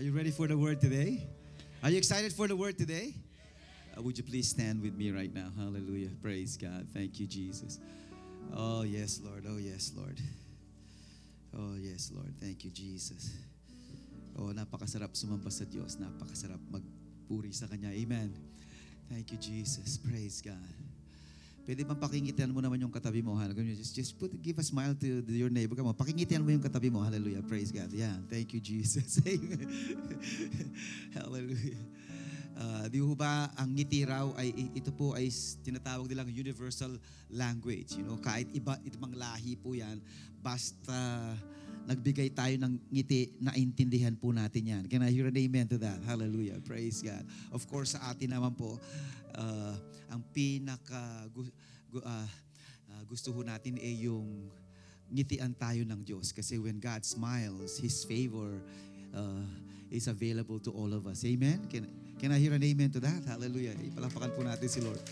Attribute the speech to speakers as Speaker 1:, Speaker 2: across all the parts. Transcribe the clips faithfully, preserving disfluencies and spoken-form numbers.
Speaker 1: Are you ready for the word today? Are you excited for the word today? Uh, would you please stand with me right now? Hallelujah. Praise God. Thank you, Jesus. Oh, yes, Lord. Oh, yes, Lord. Oh, yes, Lord. Thank you, Jesus. Oh, napakasarap sumamba sa Diyos. Napakasarap magpuri sa Kanya. Amen. Thank you, Jesus. Praise God. Pwede bang pakingitian mo naman yung katabi mo? Hallelujah. Just, just put, give a smile to your neighbor. Come on, pakingitian mo yung katabi mo. Hallelujah. Praise God. Yeah. Thank you, Jesus. Amen. Hallelujah. Uh, di ho ba ang ngiti raw ay ito po ay tinatawag nilang universal language, you know, kahit iba ibang lahi po yan, basta nagbigay tayo ng ngiti, naintindihan po natin yan. Can I hear an amen to that? Hallelujah. Praise God. Of course, sa atin naman po, uh, ang pinaka gu, gu, uh, uh, gusto ho natin ay yung ngitian tayo ng Diyos. Kasi when God smiles, His favor uh, is available to all of us. Amen? Can, can I hear an amen to that? Hallelujah. Ipalapakan po natin si Lord.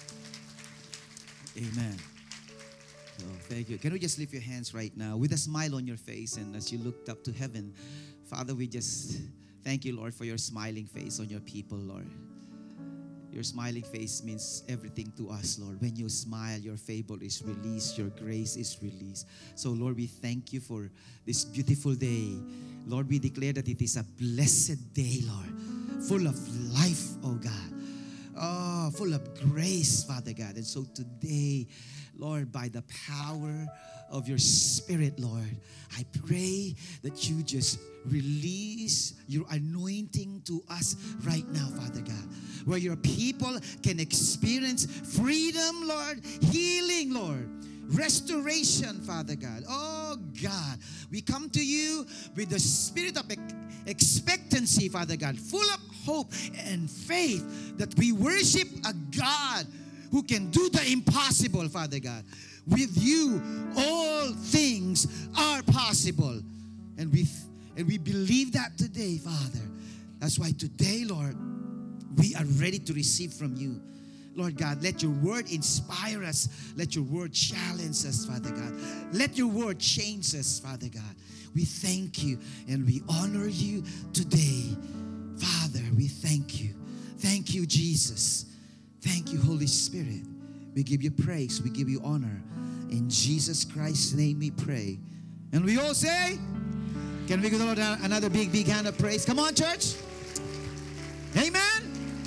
Speaker 1: Amen. Oh, thank you. Can we just lift your hands right now with a smile on your face, and as you looked up to heaven, Father, we just thank you, Lord, for your smiling face on your people, Lord. Your smiling face means everything to us, Lord. When you smile, your favor is released, your grace is released. So, Lord, we thank you for this beautiful day. Lord, we declare that it is a blessed day, Lord, full of life, oh God. Oh, full of grace, Father God. And so today, Lord, by the power of your Spirit, Lord, I pray that you just release your anointing to us right now, Father God, where your people can experience freedom, Lord, healing, Lord, restoration, Father God. Oh, God, we come to you with the spirit of expectancy, Father God, full of hope and faith that we worship a God who can do the impossible, Father God. With you, all things are possible. And we, and we believe that today, Father. That's why today, Lord, we are ready to receive from you. Lord God, let your word inspire us. Let your word challenge us, Father God. Let your word change us, Father God. We thank you and we honor you today. Father, we thank you. Thank you, Jesus. Thank you, Holy Spirit. We give you praise. We give you honor. In Jesus Christ's name we pray. And we all say, can we give the Lord another big, big hand of praise? Come on, church. Amen.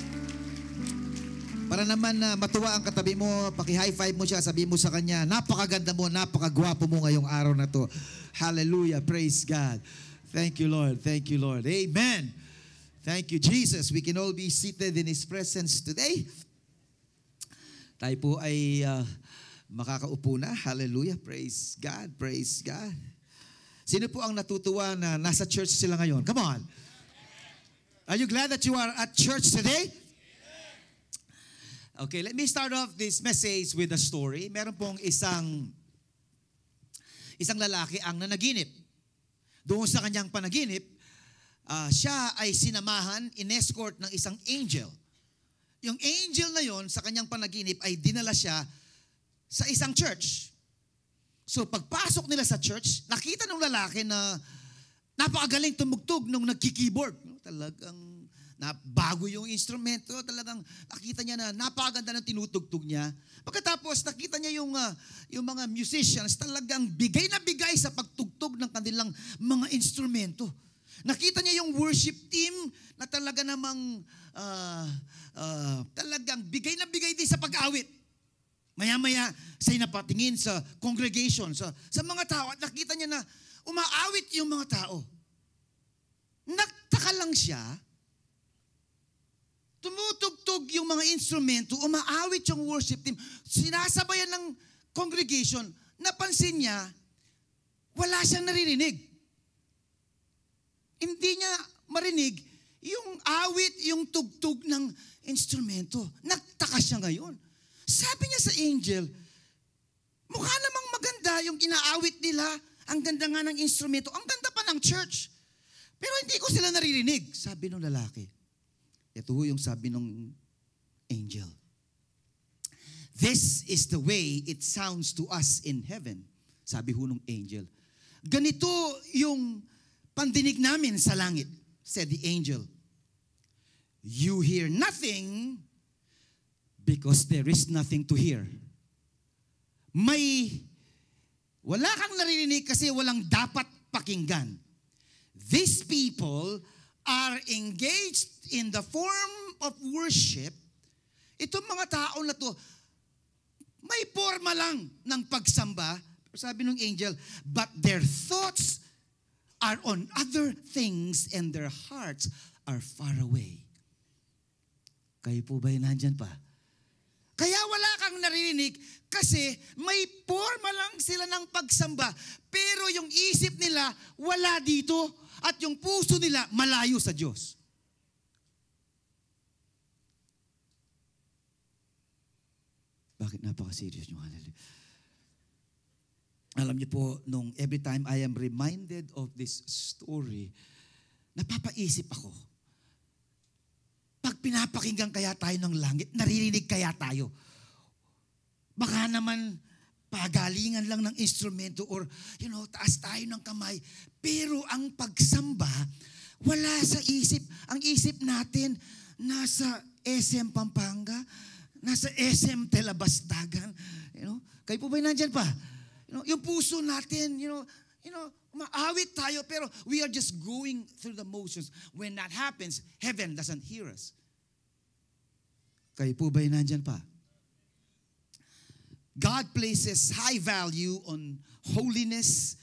Speaker 1: Para naman na uh, matuwa ang katabi mo, paki-high five mo siya, sabihin mo sa kanya, napakaganda mo, napakagwapo mo ngayong araw na to. Hallelujah. Praise God. Thank you, Lord. Thank you, Lord. Amen. Thank you, Jesus. We can all be seated in His presence today. Tayo po ay uh, makakaupo na. Hallelujah. Praise God. Praise God. Sino po ang natutuwa na nasa church sila ngayon? Come on. Are you glad that you are at church today? Okay, let me start off this message with a story. Meron pong isang isang lalaki ang nanaginip. Doon sa kanyang panaginip, uh, siya ay sinamahan, in-escort ng isang angel. Yung angel na yon sa kanyang panaginip ay dinala siya sa isang church. So pagpasok nila sa church, nakita ng lalaki na napakagaling tumugtog nung nagki-keyboard. Talagang na bago yung instrumento, talagang nakita niya na napakaganda ng tinutugtog niya. Pagkatapos nakita niya yung uh, yung mga musicians talagang bigay na bigay sa pagtugtog ng kanilang mga instrumento. Nakita niya yung worship team na talaga namang uh, uh, talagang bigay na bigay din sa pag-awit. Maya-maya siya napatingin sa congregation, sa, sa mga tao at nakita niya na umaawit yung mga tao. Nagtaka lang siya, tumutugtog yung mga instrumento, umaawit yung worship team, sinasabayan ng congregation, napansin niya, wala siyang naririnig. Hindi niya marinig yung awit, yung tugtog ng instrumento. Nagtaka siya ngayon. Sabi niya sa angel, mukha namang maganda yung inaawit nila, ang ganda nga ng instrumento, ang ganda pa ng church. Pero hindi ko sila naririnig, sabi ng lalaki. Ito yung sabi ng angel. This is the way it sounds to us in heaven. Sabi ho ng angel. Ganito yung pandinig namin sa langit. said the angel, you hear nothing because there is nothing to hear. May, wala kang naririnig kasi walang dapat pakinggan. These people are engaged in the form of worship. Itong mga tao na to, may forma lang ng pagsamba. Sabi ng angel, but their thoughts are on other things and their hearts are far away. Kayo po ba'y nandyan pa? Kaya wala kang naririnig kasi may forma lang sila ng pagsamba, pero yung isip nila wala dito at yung puso nila malayo sa Diyos. Bakit napaka-serious nyo? Hallelujah. Alam niyo po, nung every time I am reminded of this story, napapaisip ako, pag pinapakinggan kaya tayo ng langit, naririnig kaya tayo. Baka naman pagalingan lang ng instrumento or, you know, taas tayo ng kamay. Pero ang pagsamba, wala sa isip. Ang isip natin, nasa S M Pampanga, nasa S M Telabastagan. You know, kayo po ba'y nandyan pa? You know, yung puso natin, you know, you know, maawit tayo, pero we are just going through the motions. When that happens, heaven doesn't hear us. Kayo po ba'y nandyan pa? God places high value on holiness,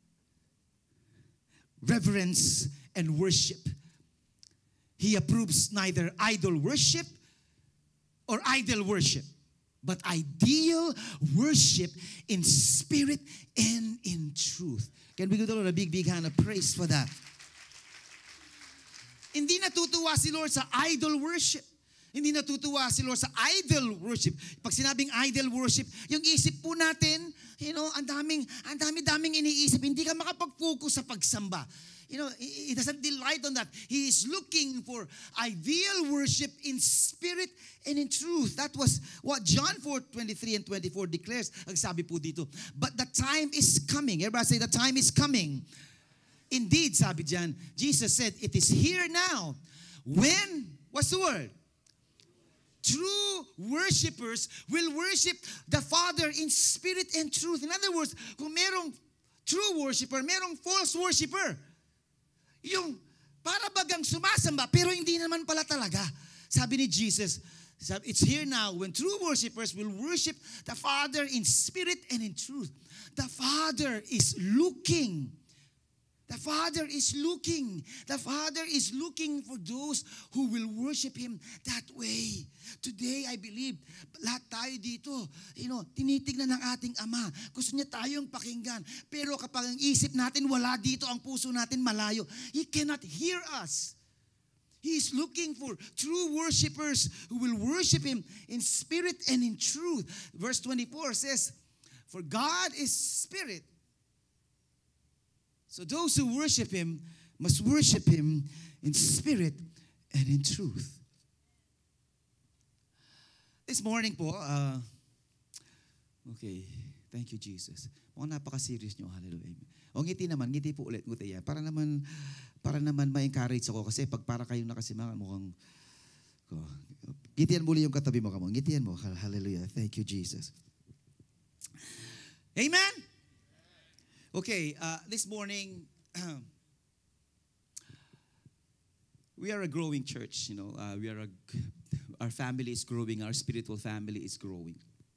Speaker 1: reverence, and worship. He approves neither idol worship or idol worship, but ideal worship in spirit and in truth. Can we give the Lord a big, big hand of praise for that? Hindi natutuwa si Lord sa idol worship. Hindi natutuwa si Lord sa idol worship. Pag sinabing idol worship, yung isip po natin, you know, ang daming, ang dami-daming iniisip. Hindi ka makapag-focus sa pagsamba. You know, he doesn't delight on that. He is looking for ideal worship in spirit and in truth. That was what John four twenty-three and twenty-four declares. Ang sabi po dito, but the time is coming. Everybody say, the time is coming. Indeed, sabi diyan, Jesus said, it is here now. When, what's the word? True worshipers will worship the Father in spirit and truth. In other words, kung merong true worshiper, merong false worshiper. Yung para bagang sumasamba, pero hindi naman pala talaga. Sabi ni Jesus, it's here now when true worshipers will worship the Father in spirit and in truth. The Father is looking. The Father is looking. The Father is looking for those who will worship Him that way. Today, I believe, lahat tayo dito, you know, tinitignan ng ating Ama. Gusto niya tayong pakinggan. Pero kapag ang isip natin wala dito, ang puso natin malayo, He cannot hear us. He is looking for true worshipers who will worship Him in spirit and in truth. Verse twenty-four says, for God is spirit. So those who worship Him must worship Him in spirit and in truth. This morning po, uh, okay, thank you Jesus. Mukhang napaka-serious nyo, hallelujah. O ngiti naman, ngiti po ulit, ngiti yan. Para naman, para naman ma-encourage ako kasi pag para kayong nakasimangan, mukhang, oh, ngitian muli yung katabi mo ka mo. Ngitian mo, hallelujah. Thank you Jesus. Amen? Okay, uh, this morning, we are a growing church, you know. Uh, we are a, our family is growing, our spiritual family is growing.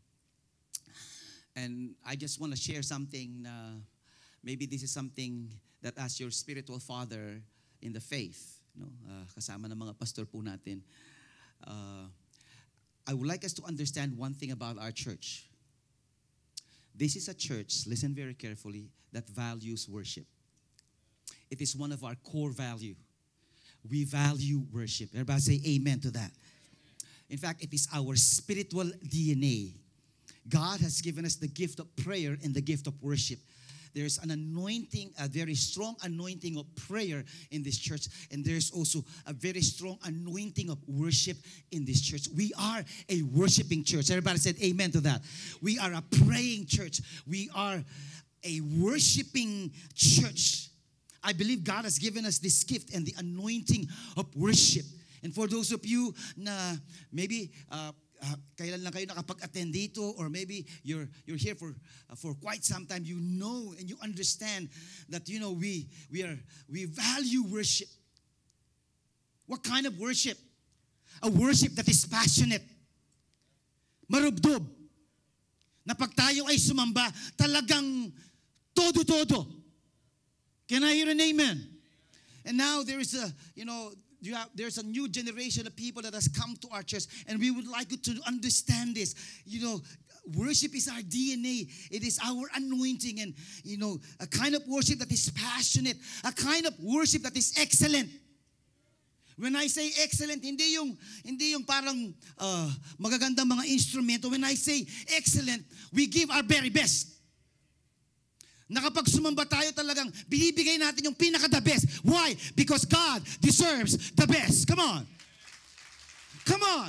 Speaker 1: And I just want to share something, uh, maybe this is something that as your spiritual father in the faith, you know, uh, kasama ng mga pastor po natin, uh, I would like us to understand one thing about our church. This is a church, listen very carefully, that values worship. It is one of our core value. We value worship. Everybody say amen to that. In fact, it is our spiritual D N A. God has given us the gift of prayer and the gift of worship. There's an anointing, a very strong anointing of prayer in this church. And there's also a very strong anointing of worship in this church. We are a worshiping church. Everybody said amen to that. We are a praying church. We are a worshiping church.
Speaker 2: I believe God has given us this gift and the anointing of worship. And for those of you na maybe uh, uh, kailan lang kayo nakapag-attend dito, or maybe you're you're here for uh, for quite some time, you know and you understand that you know we we are we value worship. What kind of worship? A worship that is passionate, marubdob, na pag tayo ay sumamba, talagang todo-todo. Can I hear an amen? And now there is a, you know, you have, there's a new generation of people that has come to our church, and we would like you to understand this. You know, worship is our D N A. It is our anointing, and, you know, a kind of worship that is passionate, a kind of worship that is excellent. When I say excellent, hindi yung hindi yung parang uh, magagandang mga instrumento. When I say excellent, we give our very best. Na kapag sumamba tayo, talagang binibigay natin yung pinaka-the best. Why? Because God deserves the best. Come on. Come on.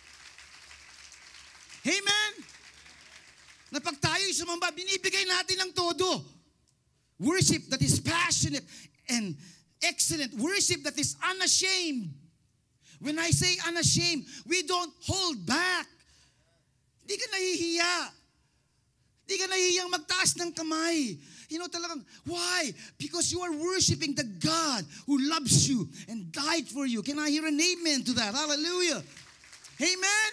Speaker 2: Amen? Na pag tayo sumamba, binibigay natin ang todo. Worship that is passionate and excellent. Worship that is unashamed. When I say unashamed, we don't hold back. Hindi ka nahihiya. Hindi ka nahihiyang magtaas ng kamay. You know, talagang, why? Because you are worshiping the God who loves you and died for you. Can I hear an amen to that? Hallelujah. Amen?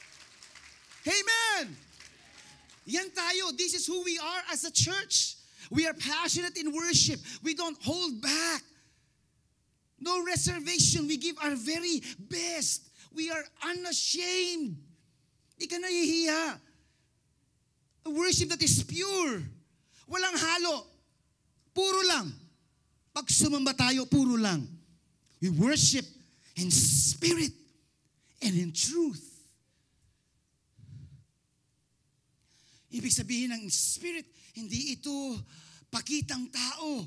Speaker 2: Amen. Yan tayo. This is who we are as a church. We are passionate in worship. We don't hold back. No reservation. We give our very best. We are unashamed. Hindi ka nahihiya. A worship that is pure. Walang halo. Puro lang. Pag sumamba tayo, puro lang. We worship in spirit and in truth. Ibig sabihin ng spirit, hindi ito pakitang tao.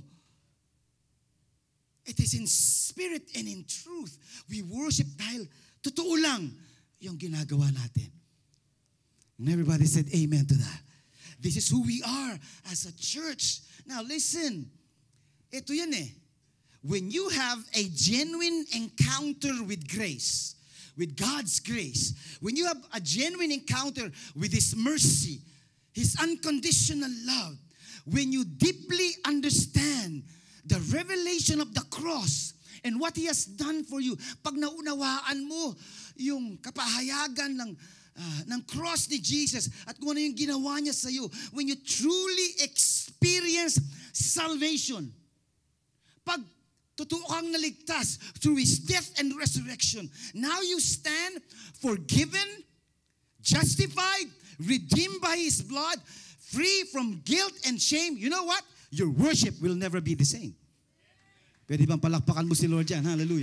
Speaker 2: It is in spirit and in truth. We worship dahil totoo lang yung ginagawa natin. And everybody said amen to that. This is who we are as a church. Now listen, ito yan eh. When you have a genuine encounter with grace, with God's grace, when you have a genuine encounter with His mercy, His unconditional love, when you deeply understand the revelation of the cross and what He has done for you, pag naunawaan mo yung kapahayagan ng Uh, ng cross ni Jesus at kung ano yung ginawa niya sa iyo, when you truly experience salvation, pag totoo kang naligtas through His death and resurrection, now you stand forgiven, justified, redeemed by His blood, free from guilt and shame. You know what? Your worship will never be the same. Pwede bang palakpakan mo si Lord dyan? Hallelujah.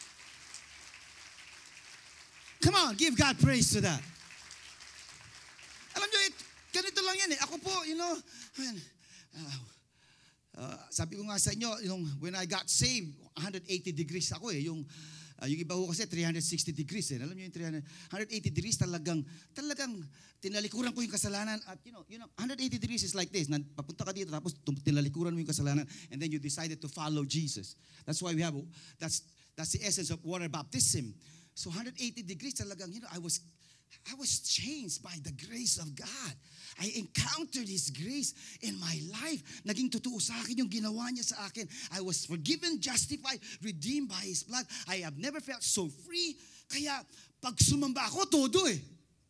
Speaker 2: Come on, give God praise to that. Alam nyo, it, ganito lang yan eh. Ako po, you know, man, uh, uh, sabi ko nga sa inyo, yung, when I got saved, one hundred eighty degrees ako eh. Yung, uh, yung iba ko kasi three hundred sixty degrees eh. Alam nyo yung three hundred, one hundred eighty degrees talagang, talagang tinalikuran ko yung kasalanan. At you know, you know, one hundred eighty degrees is like this. Papunta ka dito, tapos tinalikuran mo yung kasalanan, and then you decided to follow Jesus. That's why we have, that's, that's the essence of water baptism. So one hundred eighty degrees talagang, you know, I was I was changed by the grace of God. I encountered His grace in my life. Naging totoo sa akin yung ginawa niya sa akin. I was forgiven, justified, redeemed by His blood. I have never felt so free. Kaya pag sumamba ako, todo eh.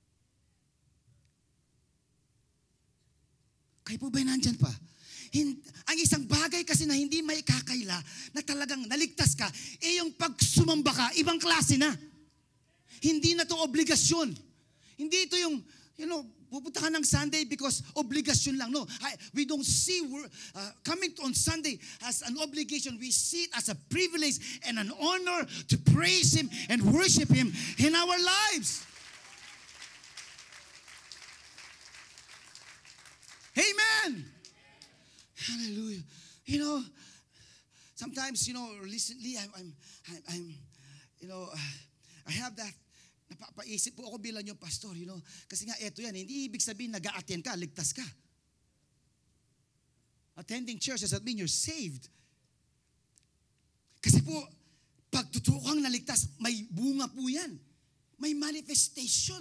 Speaker 2: Kayo po ba nandyan pa? Hin- ang isang bagay kasi na hindi may kakaila, na talagang naligtas ka, eh yung pag sumamba ka, ibang klase na. Hindi na to obligasyon. Hindi ito yung, you know, pupunta ka ng Sunday because obligasyon lang. No, I, we don't see uh, coming on Sunday as an obligation. We see it as a privilege and an honor to praise Him and worship Him in our lives. Amen. Hallelujah. You know, sometimes, you know, recently I'm, I'm, I'm, I'm you know, uh, I have that. Napapaisip po ako bilang yung pastor, you know. Kasi nga, eto yan, hindi ibig sabihin nag-a-attend ka, ligtas ka. Attending church doesn't mean you're saved. Kasi po, pag totoo kang naligtas, may bunga po yan. May manifestation.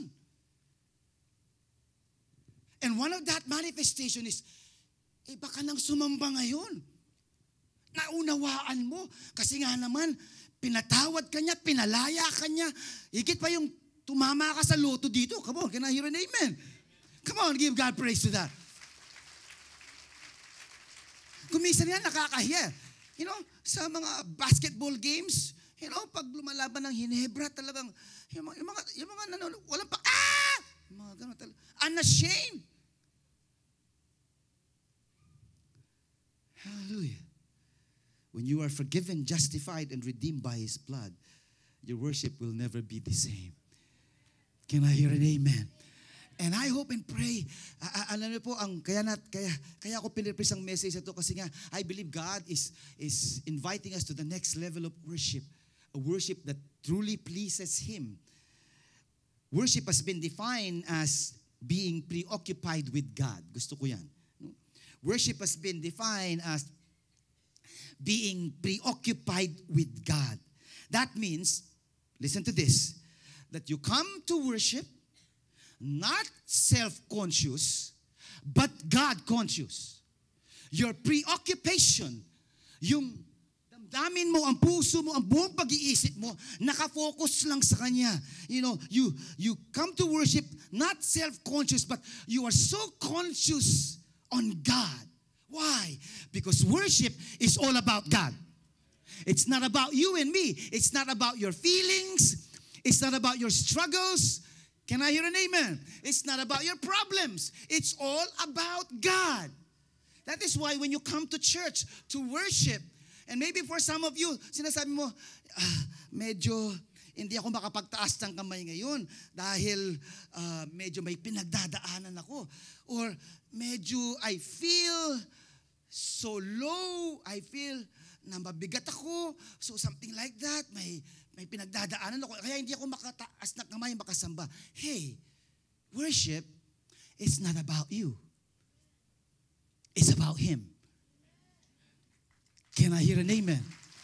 Speaker 2: And one of that manifestation is, eh baka nang sumamba ngayon. Naunawaan mo. Kasi nga naman, pinatawad ka niya, pinalaya ka niya. Higit pa yung tumama ka sa loto dito. Come on, can I hear an amen? Come on, give God praise to that. Kuminsan nga nakakahiya. You know, sa mga basketball games, you know, pag lumalaban ng Hinebra, talagang, yung mga, yung mga, yung mga nanonood, walang pa, ah! Yung mga gano'n talaga, unashamed. Hallelujah. When you are forgiven, justified, and redeemed by His blood, your worship will never be the same. Can I hear an amen? And I hope and pray, uh, alam niyo po, ang, kaya, nat, kaya, kaya ako pinipres ang message na ito kasi nga, I believe God is, is inviting us to the next level of worship. A worship that truly pleases Him. Worship has been defined as being preoccupied with God. Gusto ko yan. Worship has been defined as being preoccupied with God. That means, listen to this, that you come to worship not self-conscious, but God-conscious. Your preoccupation, yung damdamin mo, ang puso mo, ang buong pag-iisip mo, nakafocus lang sa Kanya. You know, you, you come to worship not self-conscious, but you are so conscious on God. Why? Because worship is all about God. It's not about you and me. It's not about your feelings. It's not about your struggles. Can I hear an amen? It's not about your problems. It's all about God. That is why when you come to church to worship, and maybe for some of you, sinasabi mo, ah, medyo hindi ako makapagtaas ng kamay ngayon dahil uh, medyo may pinagdadaanan ako. Or medyo I feel so low, I feel na mabigat ako, so something like that, may may pinagdadaanan ako, kaya hindi ako makataas ng kamay makasamba. Hey, worship is not about you. It's about Him. Can I hear an amen?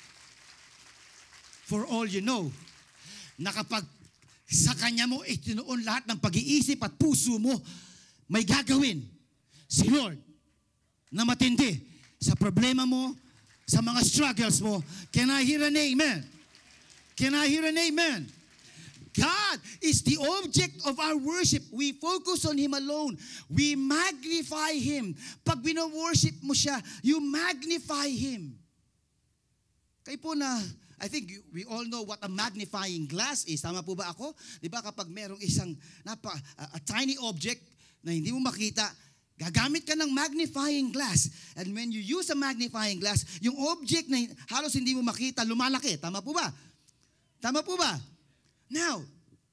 Speaker 2: For all you know, na kapag sa Kanya mo itinuon lahat ng pag-iisip at puso mo, may gagawin si Lord na matindi sa problema mo, sa mga struggles mo. Can I hear an amen? Can I hear an amen? God is the object of our worship. We focus on Him alone. We magnify Him. Pag wino-worship mo siya, you magnify Him. Kayo po na, I think we all know what a magnifying glass is. Tama po ba ako? Di ba kapag merong isang napa, a, a tiny object na hindi mo makita, gagamit ka ng magnifying glass. And when you use a magnifying glass, yung object na halos hindi mo makita, lumalaki. Tama po ba? Tama po ba? Now,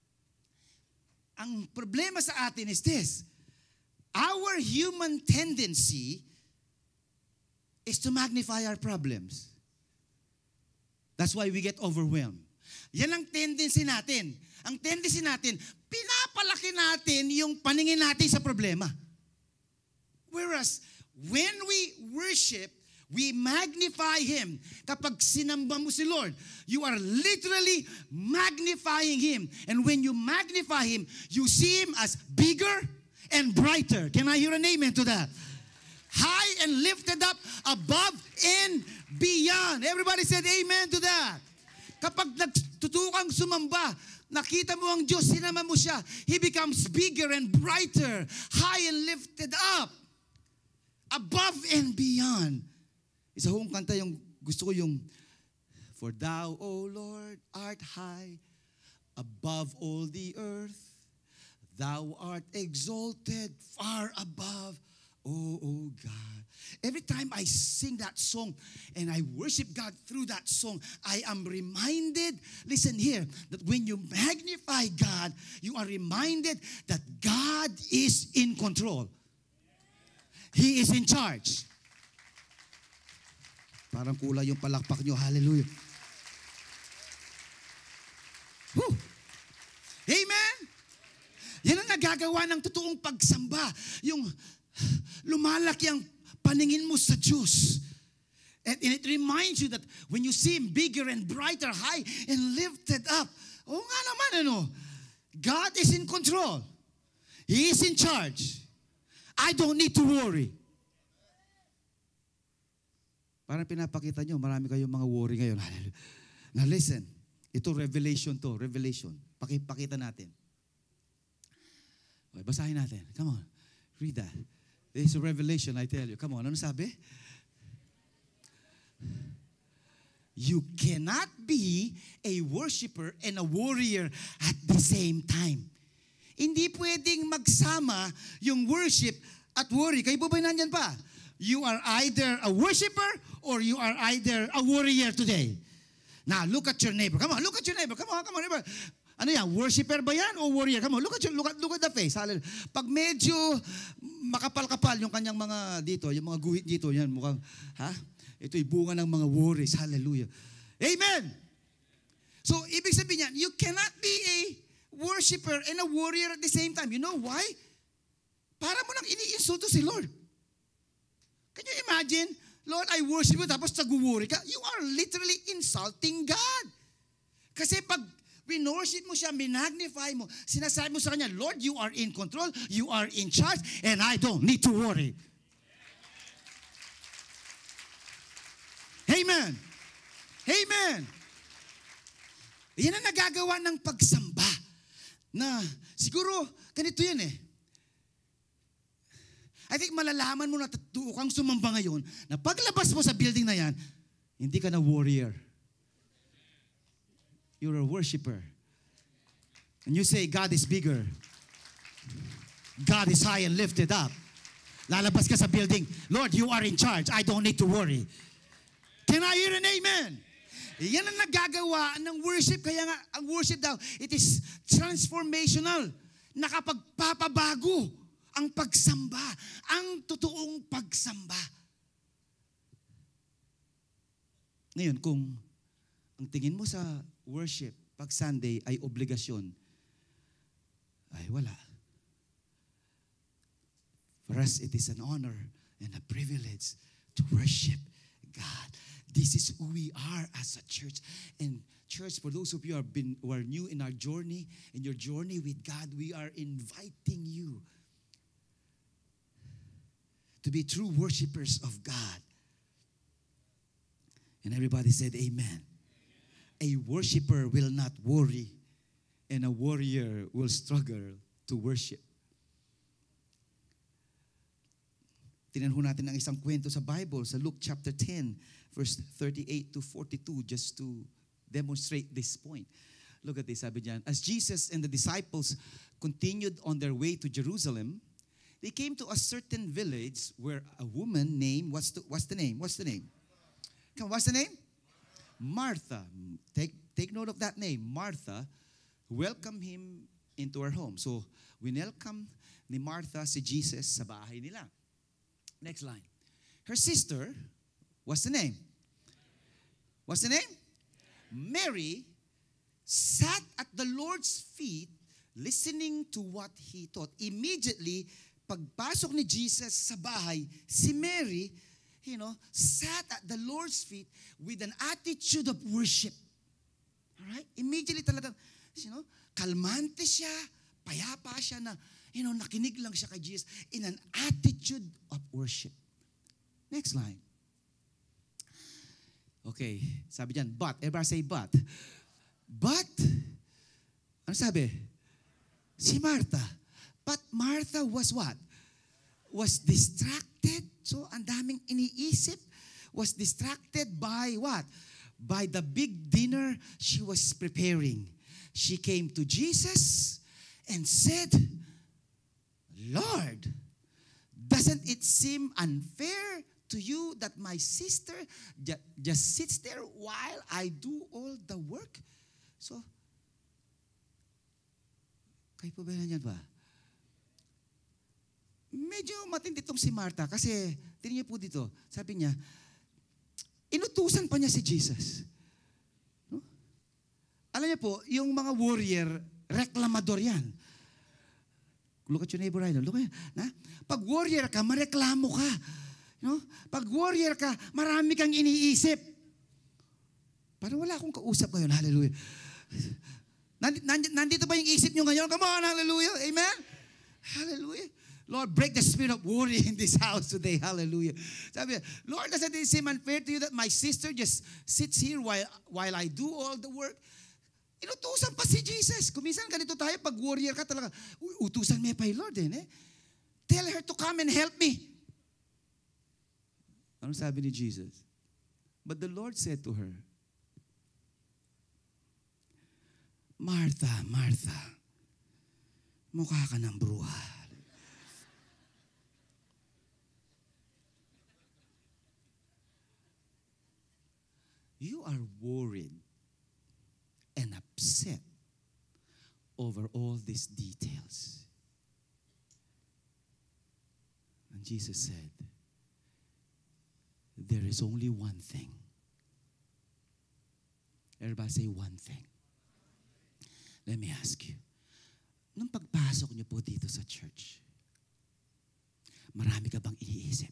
Speaker 2: ang problema sa atin is this. Our human tendency is to magnify our problems. That's why we get overwhelmed. Yan ang tendency natin. Ang tendency natin, pinapalaki natin yung paningin natin sa problema. Whereas, when we worship, we magnify Him. Kapag sinamba mo si Lord, you are literally magnifying Him. And when you magnify Him, you see Him as bigger and brighter. Can I hear an amen to that? High and lifted up above and beyond. Everybody said amen to that. Kapag nagtutukang sumamba, nakita mo ang Diyos, sinama mo siya, He becomes bigger and brighter, high and lifted up, above and beyond. Isa hong kanta yung gusto ko yung, for thou, O Lord, art high above all the earth. Thou art exalted far above, O, O God. Every time I sing that song and I worship God through that song, I am reminded, listen here, that when you magnify God, you are reminded that God is in control. He is in charge. Parang kulay yung palakpak nyo. Hallelujah. Woo! Amen? Yan ang nagagawa ng totoong pagsamba. Yung lumalaki ang paningin mo sa Diyos. And, and it reminds you that when you see Him bigger and brighter, high and lifted up, oh nga naman, ano, God is in control. He is in charge. I don't need to worry. Parang pinapakita nyo, marami kayong mga worry ngayon. Now listen, ito revelation to, revelation. Pakipakita natin. Okay, basahin natin. Come on, read that. This is a revelation, I tell you. Come on, ano sabi? You cannot be a worshiper and a warrior at the same time. Hindi pwedeng magsama yung worship at worry. Kayo po ba nandyan pa? You are either a worshiper or you are either a warrior today. Now, look at your neighbor. Come on, look at your neighbor. Come on, come on, neighbor. Ano yan? Worshiper ba yan o warrior? Come on, look at, your, look at, look at the face. Hallelujah. Pag medyo makapal-kapal yung kanyang mga dito, yung mga guhit dito, yan mukhang, ha? Ito'y bunga ng mga worries. Hallelujah. Amen! So, ibig sabihin yan, you cannot be a worshiper and a warrior at the same time. You know why? Para mo nang ini-insulto si Lord. Can you imagine? Lord, I worship you, tapos nag-worry ka. You are literally insulting God. Kasi pag winorship mo siya, minagnify mo, sinasabi mo sa Kanya, Lord, you are in control, you are in charge, and I don't need to worry. Amen. Amen. Yan ang nagagawa ng pagsamba. Na siguro, ganito yan eh. I think malalaman mo na tatuo kang sumamba ngayon na paglabas mo sa building na yan, hindi ka na warrior. You're a worshiper. And you say, God is bigger. God is high and lifted up. Lalabas ka sa building, Lord, you are in charge. I don't need to worry. Can I hear an amen? Yan ang nagagawa ng worship. Kaya nga, ang worship daw, it is transformational. Nakapagpapabago ang pagsamba. Ang totoong pagsamba. Ngayon, kung ang tingin mo sa worship pag Sunday ay obligasyon, ay wala. For us, it is an honor and a privilege to worship God. This is who we are as a church. And church, for those of you who, have been, who are new in our journey, in your journey with God, we are inviting you to be true worshipers of God. And everybody said amen. A worshiper will not worry, and a warrior will struggle to worship. Tingnan ho natin ang isang kwento sa Bible, sa Luke chapter ten, verse thirty-eight to forty-two, just to demonstrate this point. Look at this, sabi diyan. As Jesus and the disciples continued on their way to Jerusalem, they came to a certain village where a woman named, what's the, what's the name? What's the name? Come, what's the name? Martha. Take, take note of that name. Martha welcomed him into her home. So, winelcome ni Martha si Jesus sa bahay nila. Next line. Her sister, what's the name? What's the name? Mary sat at the Lord's feet listening to what he taught. Immediately, pagpasok ni Jesus sa bahay, si Mary, you know, sat at the Lord's feet with an attitude of worship. Alright? Immediately talaga, you know, kalmante siya, payapa siya na, you know, nakinig lang siya kay Jesus in an attitude of worship. Next line. Okay, sabi diyan, but. Everybody say but. But, ano sabi? Si Martha. But Martha was what? Was distracted. So, ang daming iniisip. Was distracted by what? By the big dinner she was preparing. She came to Jesus and said, Lord, doesn't it seem unfair to you that my sister ju- just sits there while I do all the work? So, kayo po ba yan ba? Medyo matindi itong si Martha kasi, tingnan niyo po dito, sabi niya, inutusan pa niya si Jesus. No? Alam niyo po, yung mga warrior, reklamador yan. Look at your neighbor right now. Look at na? Pag warrior ka, mareklamo ka. No? Pag warrior ka, marami kang iniisip. Parang wala akong kausap ngayon. Hallelujah. Nandito, nandito ba yung isip nyo ngayon? Come on, hallelujah. Amen? Hallelujah. Lord, break the spirit of worry in this house today. Hallelujah. Sabi, Lord, doesn't it seem unfair to you that my sister just sits here while, while I do all the work? Inutusan pa si Jesus. Kuminsan ganito tayo, pag warrior ka talaga, utusan mo pa yung Lord din eh. Tell her to come and help me. Ano sabi ni Jesus? But the Lord said to her, Martha, Martha, mukha ka ng bruha. You are worried and upset over all these details. And Jesus said, there is only one thing. Everybody say one thing. Let me ask you, nung pagpasok niyo po dito sa church, marami ka bang iniisip?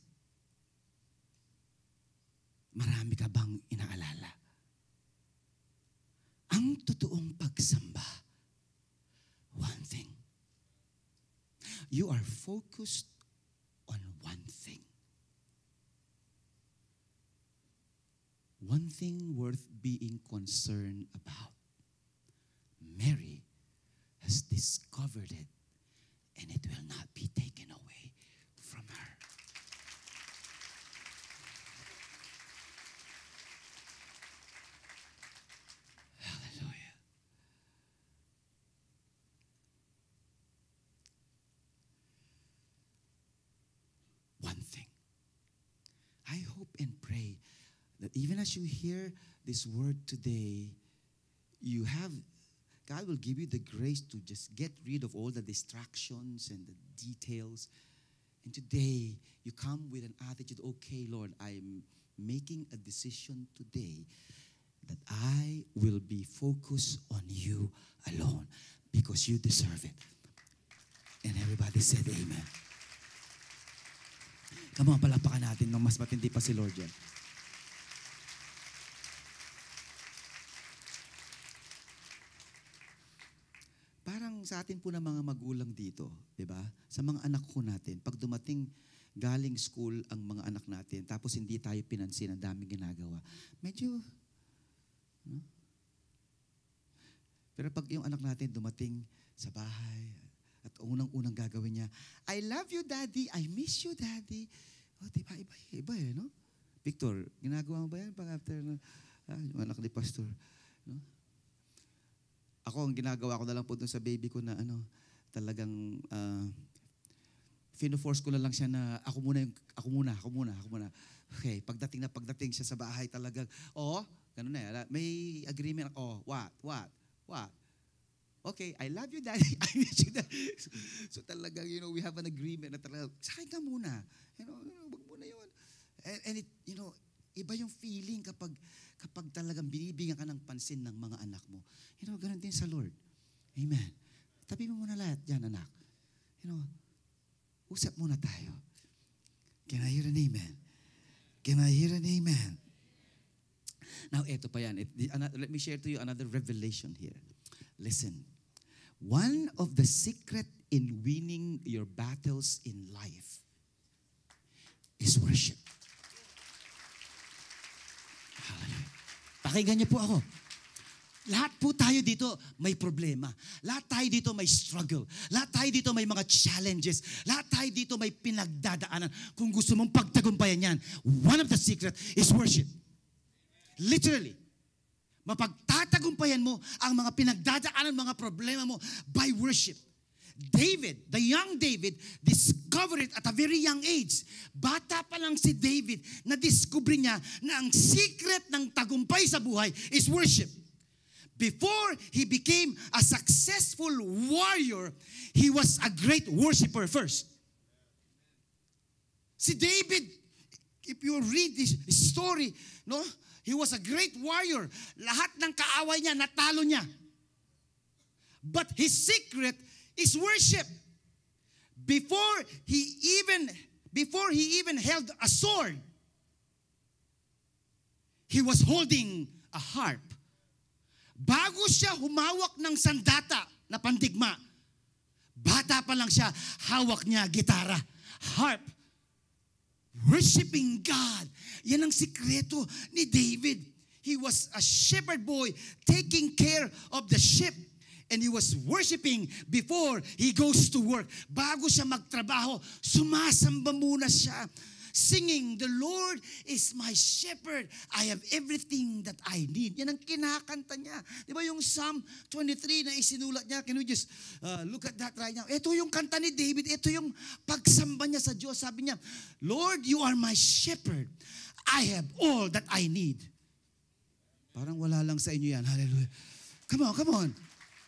Speaker 2: Marami ka bang inaalala? Ang totoong pagsamba, one thing. You are focused on one thing. One thing worth being concerned about. Mary has discovered it, and it will not be taken away from her. Hallelujah. One thing. I hope and pray that even as you hear this word today, you have, God will give you the grace to just get rid of all the distractions and the details. And today, you come with an attitude, okay, Lord, I'm making a decision today that I will be focused on you alone because you deserve it. And everybody said amen. Come on, palapakan natin nung mas matindi pa si Lord yan. Parang sa atin po na mga magulang dito, di ba? Sa mga anak ko natin, pag dumating galing school ang mga anak natin, tapos hindi tayo pinansin, ang daming ginagawa, medyo, no? Pero pag yung anak natin dumating sa bahay, at unang-unang gagawin niya, I love you, Daddy. I miss you, Daddy. O, diba? Iba, iba eh, no? Victor, ginagawa mo ba yan pag after na, ah, yung anak ni Pastor? No? Ako, ang ginagawa ko na lang po dun sa baby ko na ano, talagang, uh, fino-force ko na lang siya na ako muna, yung, ako muna, ako muna, ako muna. Okay, pagdating na pagdating siya sa bahay talagang, oh, ganun na eh, may agreement, oh, what, what, what? Okay, I love you, Daddy. I miss you, Daddy. So, so talagang, you know, we have an agreement na talagang, sakay ka muna. You know, wag muna yun. And, and it, you know, iba yung feeling kapag, kapag talagang binibigyan ka ng pansin ng mga anak mo. You know, ganun din sa Lord. Amen. Tabi mo muna lahat dyan, anak. You know, usap muna tayo. Can I hear an amen? Can I hear an amen? Now, eto pa yan. It, let me share to you another revelation here. Listen. One of the secret in winning your battles in life is worship. Hallelujah. Pakinggan niyo po ako. Lahat po tayo dito may problema. Lahat tayo dito may struggle. Lahat tayo dito may mga challenges. Lahat tayo dito may pinagdadaanan. Kung gusto mong pagtagumpayan yan, one of the secret is worship. Literally. Mapagtatagumpayan mo ang mga pinagdadaanan, mga problema mo by worship. David, the young David, discovered it at a very young age. Bata pa lang si David, na-discover niya na ang secret ng tagumpay sa buhay is worship. Before he became a successful warrior, he was a great worshiper first. Si David, if you read this story, no, he was a great warrior. Lahat ng kaaway niya, natalo niya. But his secret is worship. Before he even before he even held a sword, he was holding a harp. Bago siya humawak ng sandata na pandigma, bata pa lang siya, hawak niya gitara, harp. Worshiping God. Yan ang sikreto ni David. He was a shepherd boy taking care of the sheep. And he was worshiping before he goes to work. Bago siya magtrabaho, sumasamba muna siya. Singing, the Lord is my shepherd. I have everything that I need. Yan ang kinakanta niya. Di ba yung Psalm twenty-three na isinulat niya? Can we just uh, look at that right now? Ito yung kanta ni David. Ito yung pagsamba niya sa Diyos. Sabi niya, Lord, you are my shepherd. I have all that I need. Parang wala lang sa inyo yan. Hallelujah. Come on, come on.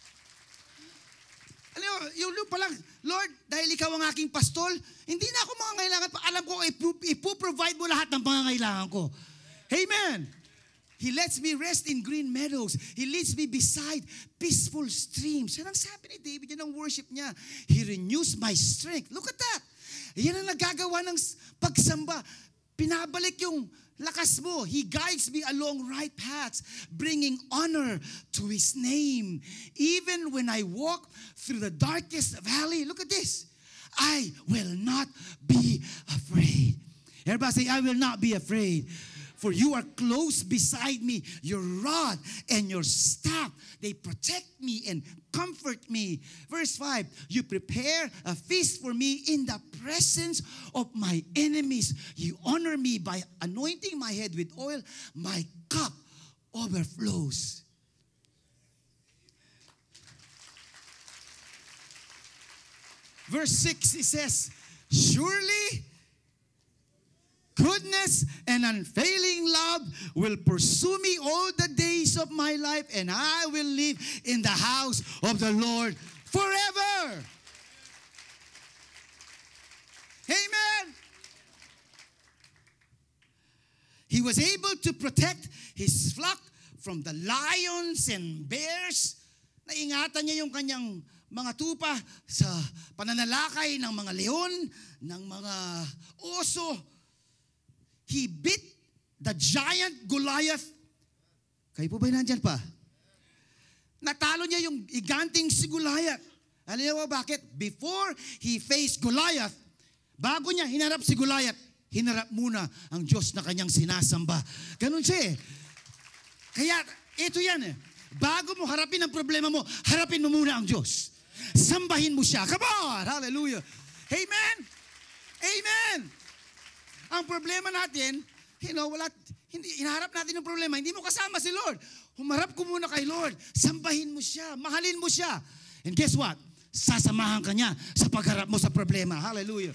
Speaker 2: Ano, yung lupa lang, Lord, dahil ikaw ang aking pastol, hindi na ako mangangailangan. Alam ko, ipo-provide mo lahat ng pangangailangan ko. Amen. He lets me rest in green meadows. He leads me beside peaceful streams. Yan ang sabi ni David, yan ang worship niya. He renews my strength. Look at that. Yan ang nagagawa ng pagsamba. Pinabalik yung lakas mo. He guides me along right paths, bringing honor to His name. Even when I walk through the darkest valley, look at this. I will not be afraid. Everybody say, I will not be afraid. For you are close beside me. Your rod and your staff, they protect me and comfort me. Verse five, you prepare a feast for me in the presence of my enemies. You honor me by anointing my head with oil. My cup overflows. Verse six, it says, surely goodness and unfailing love will pursue me all the days of my life, and I will live in the house of the Lord forever. Amen. He was able to protect his flock from the lions and bears. Naingatan niya yung kanyang mga tupa sa pananalakay ng mga leon, ng mga oso. He beat the giant Goliath. Kayo po ba nandyan pa? Natalo niya yung iganting si Goliath. Alam niyo ba bakit? Before he faced Goliath, bago niya hinarap si Goliath, hinarap muna ang Diyos na kanyang sinasamba. Ganun siya eh. Kaya ito yan eh. Bago mo harapin ang problema mo, harapin mo muna ang Diyos. Sambahin mo siya. Come on! Hallelujah! Amen! Amen! Ang problema natin, you know, wala, hindi, inaharap natin yung problema, hindi mo kasama si Lord. Humarap ko muna kay Lord. Sambahin mo siya. Mahalin mo siya. And guess what? Sasamahan ka niya sa pagharap mo sa problema. Hallelujah.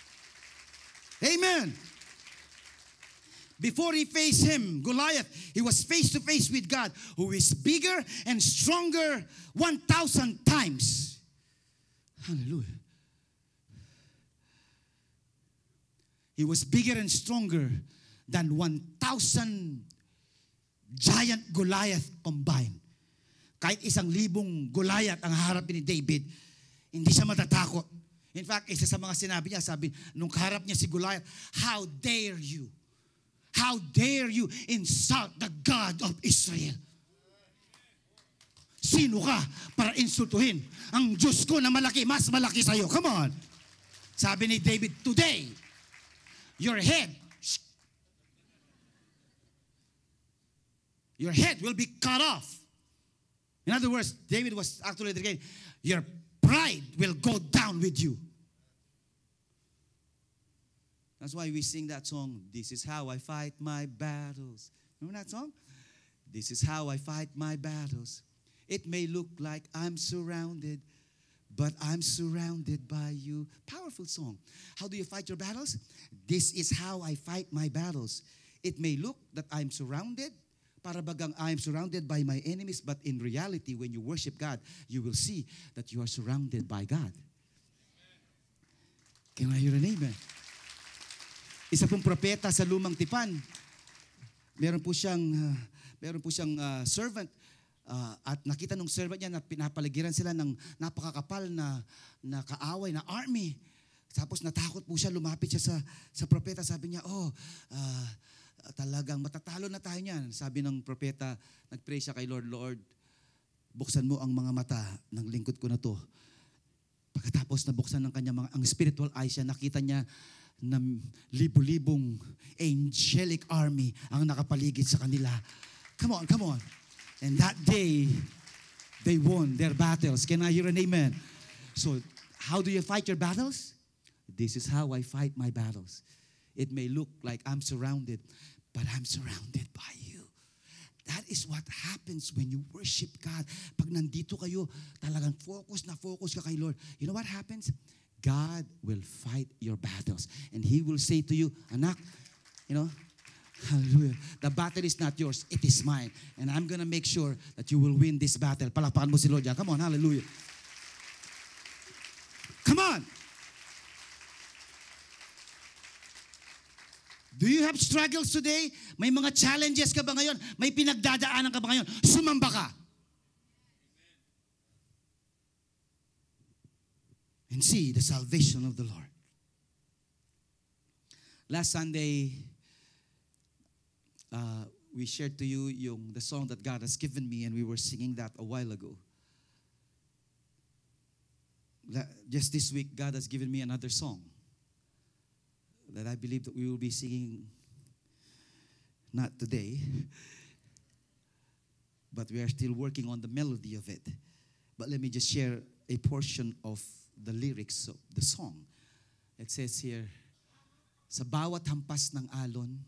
Speaker 2: Amen. Before he faced him, Goliath, he was face to face with God, who is bigger and stronger one thousand times. Hallelujah. He was bigger and stronger than one thousand giant Goliath combined. Kahit isang libong Goliath ang harapin ni David, hindi siya matatakot. In fact, isa sa mga sinabi niya, sabi, nung kaharap niya si Goliath, how dare you? How dare you insult the God of Israel? Sino ka para insultuhin ang Diyos ko na malaki, mas malaki sa'yo? Come on. Sabi ni David, today, your head, your head will be cut off. In other words, David was actually saying, your pride will go down with you. That's why we sing that song, this is how I fight my battles. Remember that song? This is how I fight my battles. It may look like I'm surrounded, but I'm surrounded by you. Powerful song. How do you fight your battles? This is how I fight my battles. It may look that I'm surrounded, para bagang I'm surrounded by my enemies, but in reality, when you worship God, you will see that you are surrounded by God. Can I hear an amen? Isa pong propeta sa lumang tipan, meron po siyang, uh, meron po siyang uh, servant, uh, at nakita ng servant niya na pinapaligiran sila ng napakakapal na, na kaaway, na army. Tapos natakot po siya, lumapit siya sa, sa propeta. Sabi niya, oh, ah, talagang matatalo na tayo niyan. Sabi ng propeta, nag-pray siya kay Lord, Lord, buksan mo ang mga mata ng lingkod ko na to. Pagkatapos nabuksan ng kanya mga, ang spiritual eyes siya, nakita niya na libo-libong angelic army ang nakapaligid sa kanila. Come on, come on. And that day, they won their battles. Can I hear an amen? So, how do you fight your battles? This is how I fight my battles. It may look like I'm surrounded, but I'm surrounded by you. That is what happens when you worship God. Pag nandito kayo, talagang focus na focus ka kay Lord. You know what happens? God will fight your battles. And He will say to you, anak, you know, hallelujah, the battle is not yours, it is mine. And I'm gonna make sure that you will win this battle. Palakpakan mo si Lord yan. Come on, hallelujah. Come on! Do you have struggles today? May mga challenges ka ba ngayon? May pinagdadaanan ka ba ngayon? Sumamba ka. And see the salvation of the Lord. Last Sunday, uh, we shared to you yung, the song that God has given me, and we were singing that a while ago. Just this week, God has given me another song that I believe that we will be singing, not today, but we are still working on the melody of it. But let me just share a portion of the lyrics of the song. It says here, sa bawat hampas ng alon,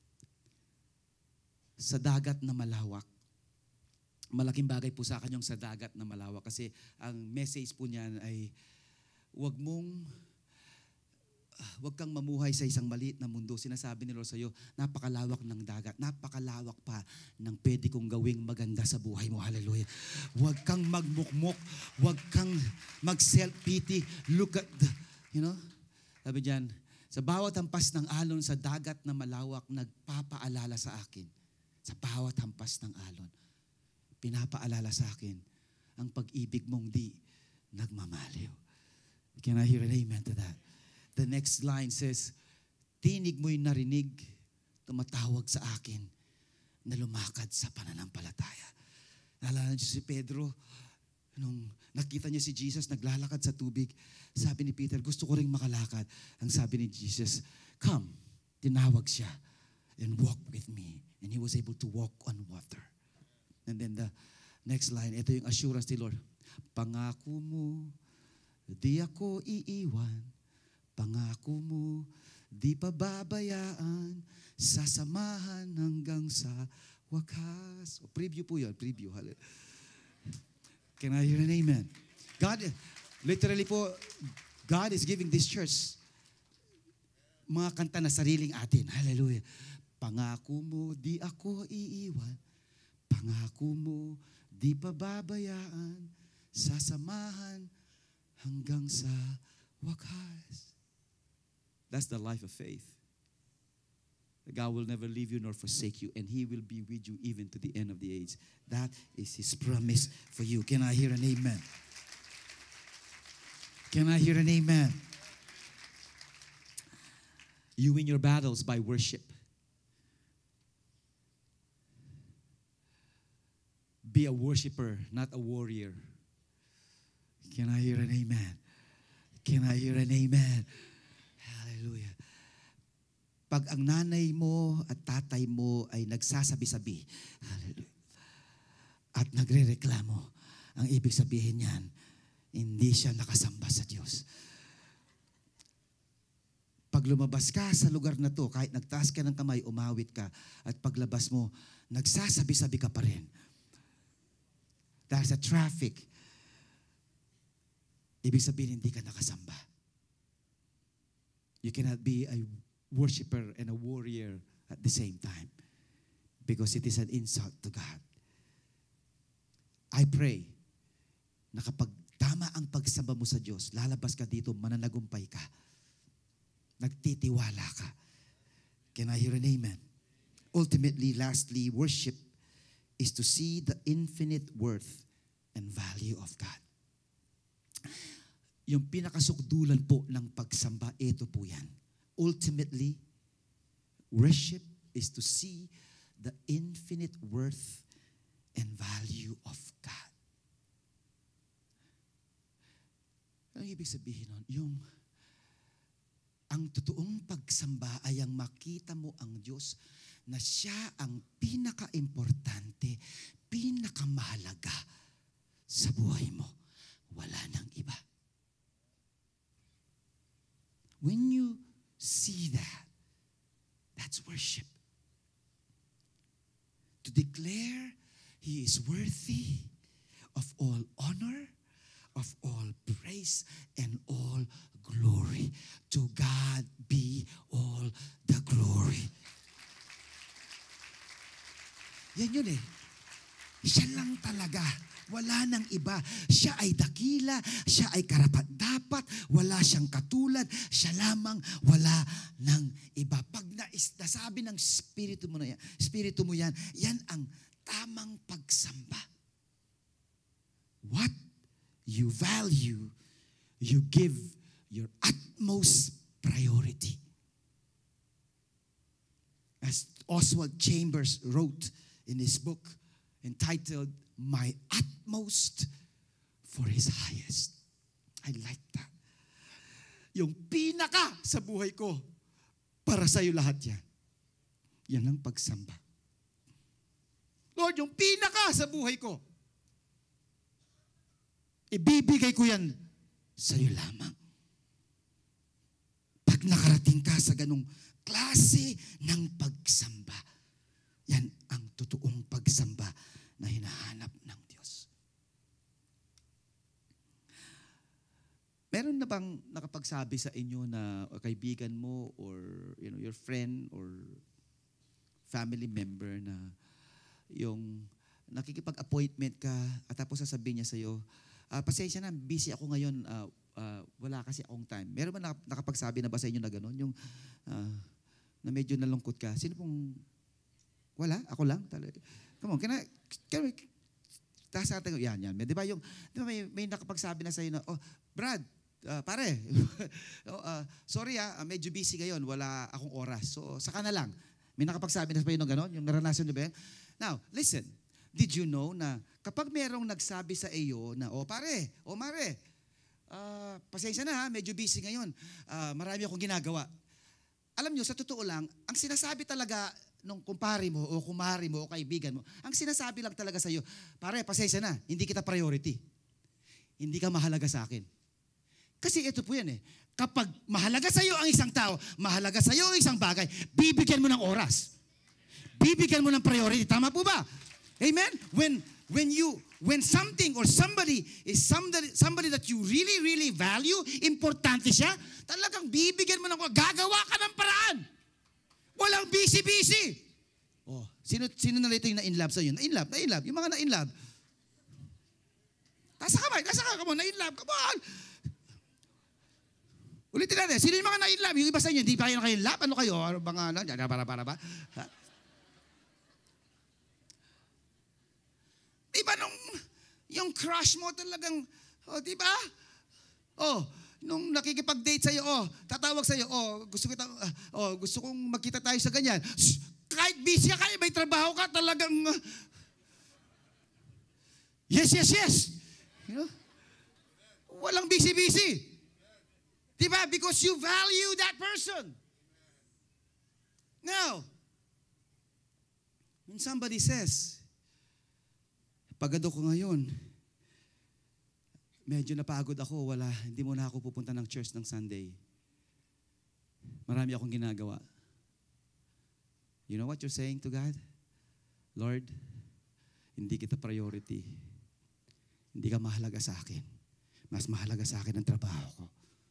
Speaker 2: sa dagat na malawak. Malaking bagay po sa akin yung sa dagat na malawak kasi ang message po niyan ay wag mong Huwag kang mamuhay sa isang maliit na mundo. Sinasabi ni Lord sa iyo, napakalawak ng dagat, napakalawak pa ng pwede kong gawing maganda sa buhay mo. Hallelujah. Huwag kang magmukmok, huwag kang mag-self-pity. Look at the, you know, sabi diyan, sa bawat hampas ng alon sa dagat na malawak, nagpapaalala sa akin. Sa bawat hampas ng alon, pinapaalala sa akin ang pag-ibig mong di nagmamaliw. Can I hear an amen to that? The next line says, tinig mo'y narinig, tumatawag sa akin na lumakad sa pananampalataya. Naalala niyo si Pedro, nung nakita niya si Jesus naglalakad sa tubig, sabi ni Peter, gusto ko ring makalakad. Ang sabi ni Jesus, come, tinawag siya, and walk with me. And he was able to walk on water. And then the next line, ito yung assurance ni Lord, pangako mo, di ako iiwan. Pangako mo, di pa babayaan, sasamahan hanggang sa wakas. O, preview po yun, preview. Can I hear an amen? God, literally po, God is giving this church mga kanta na sariling atin. Hallelujah. Pangako mo, di ako iiwan. Pangako mo, di pa babayaan, sasamahan hanggang sa wakas. That's the life of faith. God will never leave you nor forsake you, and He will be with you even to the end of the age. That is His promise for you. Can I hear an amen? Can I hear an amen? You win your battles by worship. Be a worshiper, not a warrior. Can I hear an amen? Can I hear an amen? Hallelujah. Pag ang nanay mo at tatay mo ay nagsasabi-sabi, hallelujah, at nagre-reklamo, ang ibig sabihin niyan, hindi siya nakasamba sa Diyos. Pag lumabas ka sa lugar na to, kahit nagtaas ka ng kamay, umawit ka, at paglabas mo, nagsasabi-sabi ka pa rin. Dahil sa traffic, ibig sabihin hindi ka nakasamba. You cannot be a worshiper and a warrior at the same time because it is an insult to God. I pray na kapag tama ang pagsamba mo sa Diyos, lalabas ka dito, mananagumpay ka. Nagtitiwala ka. Can I hear an amen? Ultimately, lastly, worship is to see the infinite worth and value of God. yung pinakasukdulan po ng pagsamba, ito po yan. Ultimately, worship is to see the infinite worth and value of God. Ano ibig sabihin nun? Yung ang totoong pagsamba ay ang makita mo ang Diyos na siya ang pinaka-importante, pinakamahalaga sa buhay mo. Wala nang iba. When you see that, that's worship. To declare He is worthy of all honor, of all praise, and all glory. To God be all the glory. Yan yun eh. Siya lang talaga. Wala nang iba. Siya ay dakila, siya ay karapat-dapat, wala siyang katulad, siya lamang, wala nang iba. Pag nais, nasabi ng spirito mo na yan, spirito mo yan, yan ang tamang pagsamba. What you value, you give your utmost priority. As Oswald Chambers wrote in his book entitled, My Utmost for His Highest. I like that. Yung pinaka sa buhay ko, para sa'yo lahat yan. Yan ang pagsamba. Lord, yung pinaka sa buhay ko, ibibigay ko yan sa'yo lamang. Pag nakarating ka sa ganong klase ng pagsamba, yan ang totoong pagsamba na hinahanap ng Diyos. Meron na bang nakapagsabi sa inyo na kaibigan mo or you know your friend or family member na yung nakikipag-appointment ka at tapos sasabihin niya sa'yo, uh, pasensya na, busy ako ngayon, uh, uh, wala kasi akong time. Meron ba nakapagsabi na ba sa inyo na gano'n? Yung uh, na medyo nalungkot ka. Sino pong wala? Ako lang? Come on, can I, can I, taas natin, yan, yan. Di ba yung, di ba may, may nakapagsabi na sa'yo na, oh, Brad, uh, pare, oh, uh, sorry ah, medyo busy ngayon, wala akong oras. So, saka na lang. May nakapagsabi na sa'yo ng gano'n? Yung naranasan niyo ba yan? Now, listen, did you know na kapag merong nagsabi sa iyo na, oh, pare, oh, mare, uh, pasensya na ha, medyo busy ngayon, uh, marami akong ginagawa. Alam nyo, sa totoo lang, ang sinasabi talaga nung kumpare mo o kumari mo o kaibigan mo, ang sinasabi lang talaga sa iyo, pare, pasensya na, hindi kita priority. Hindi ka mahalaga sa akin. Kasi ito po yan eh, kapag mahalaga sa iyo ang isang tao, mahalaga sa iyo ang isang bagay, bibigyan mo ng oras. Bibigyan mo ng priority. Tama po ba? Amen? When when you when something or somebody is somebody, somebody that you really, really value, importante siya, talagang bibigyan mo ng, gagawa ka ng paraan. Walang busy-busy. Oh, sino sino na rito yung na-in-love sa iyo? Na-in-love, na-in-love. Yung mga na-in-love. Tasa ka ba? Tasa ka mo, na-in-love. Come on. Ulitin natin. Sino yung mga na-in-love? Yung iba sa inyo, hindi pa kayo na-in-love? Ano kayo? Ano mga, ano? Para, para, ba? Ha? Diba nung, yung crush mo talagang, oh, diba? Oh, nung nakikipag-date sa'yo, oh, tatawag sa'yo, oh, gusto kita, uh, oh, gusto kong magkita tayo sa ganyan. Shh, kahit busy ka, kahit may trabaho ka, talagang, uh, yes, yes, yes. You know? Walang busy-busy. Diba? Because you value that person. Now, when somebody says, pagod ko ngayon, medyo napagod ako, wala, hindi mo na ako pupunta ng church ng Sunday. Marami akong ginagawa. You know what you're saying to God? Lord, hindi kita priority. Hindi ka mahalaga sa akin. Mas mahalaga sa akin ang trabaho ko.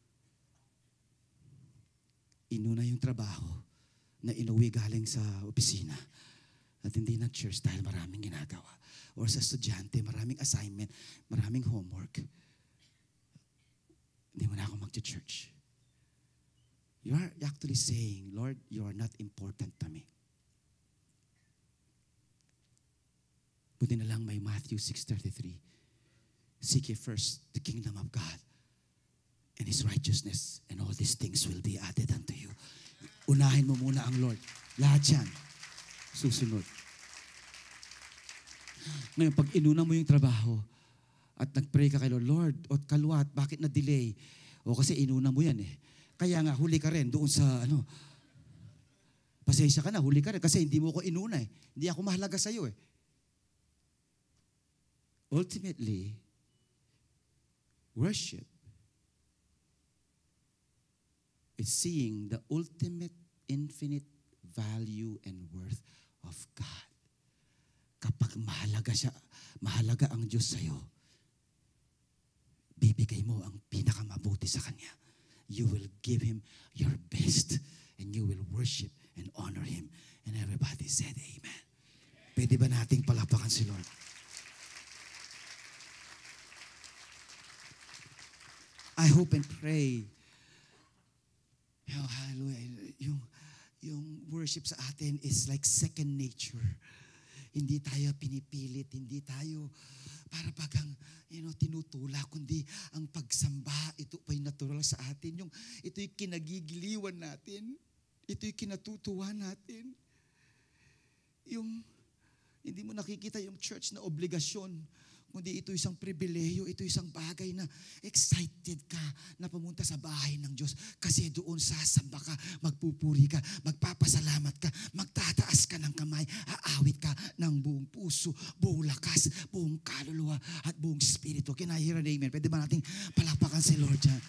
Speaker 2: Inuna yung trabaho na inuwi galing sa opisina at hindi na church dahil maraming ginagawa. Or sa estudyante, maraming assignment, maraming homework. Hindi mo na ako mag-church. You are actually saying, Lord, you are not important to me. Buti na lang may Matthew six thirty-three. Seek ye first the kingdom of God and His righteousness, and all these things will be added unto you. Unahin mo muna ang Lord. Lahat yan, susunod. Ngayon, pag inuna mo yung trabaho, at nag-pray ka kay Lord, Lord, o kalwat, bakit na-delay? O kasi inuna mo yan eh. Kaya nga, huli ka rin doon sa, ano, pasensya ka na, huli ka rin, kasi hindi mo ko inuna eh. Hindi ako mahalaga sa iyo eh. Ultimately, worship is seeing the ultimate infinite value and worth of God. Kapag mahalaga siya, mahalaga ang Diyos sa iyo, bibigay mo ang pinakamabuti sa Kanya. You will give Him your best and you will worship and honor Him. And everybody said, Amen. Pwede ba nating palakpakan si Lord? I hope and pray, oh, hallelujah, yung, yung worship sa atin is like second nature. Hindi tayo pinipilit, hindi tayo para bagang, you know, tinutula, kundi ang pagsamba, ito pa'y natural sa atin. Yung, ito'y kinagigiliwan natin. Ito'y kinatutuwa natin. Yung, hindi mo nakikita yung church na obligasyon, kundi ito isang pribileyo, ito isang bagay na excited ka na pumunta sa bahay ng Diyos kasi doon sasamba ka, magpupuri ka, magpapasalamat ka, magtataas ka ng kamay, aawit ka ng buong puso, buong lakas, buong kaluluwa at buong spirito. Can I hear an amen? Pwede ba nating palakpakan si Lord dyan?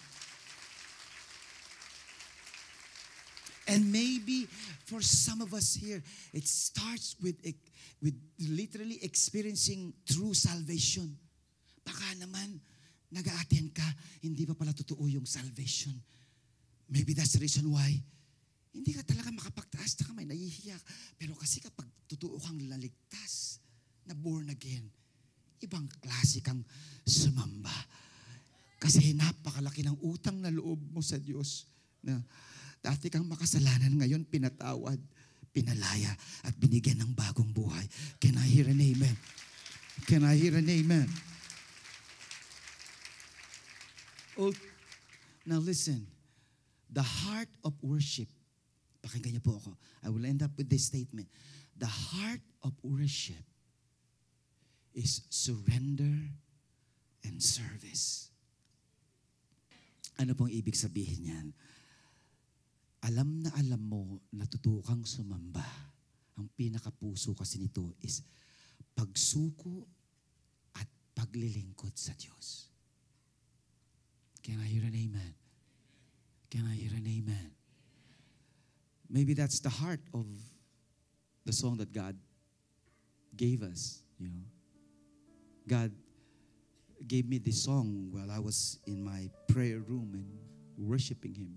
Speaker 2: And maybe for some of us here, it starts with with literally experiencing true salvation. Baka naman, nag-a-attend ka, hindi pa pala totoo yung salvation. Maybe that's the reason why hindi ka talaga makapagtaas na kamay, nahihiya. Pero kasi kapag totoo kang laligtas, na born again, ibang klase kang sumamba. Kasi napakalaki ng utang na loob mo sa Diyos na dati kang makasalanan, ngayon pinatawad, pinalaya, at binigyan ng bagong buhay. Can I hear an amen? Can I hear an amen? Oh, now listen, the heart of worship, pakinggan niyo po ako, I will end up with this statement. The heart of worship is surrender and service. Ano pong ibig sabihin yan? Alam na alam mo na totoo kang sumamba. Ang pinakapuso kasi nito is pagsuko at paglilingkod sa Diyos. Can I hear an amen? Can I hear an amen? Maybe that's the heart of the song that God gave us, you know. God gave me this song while I was in my prayer room and worshiping Him.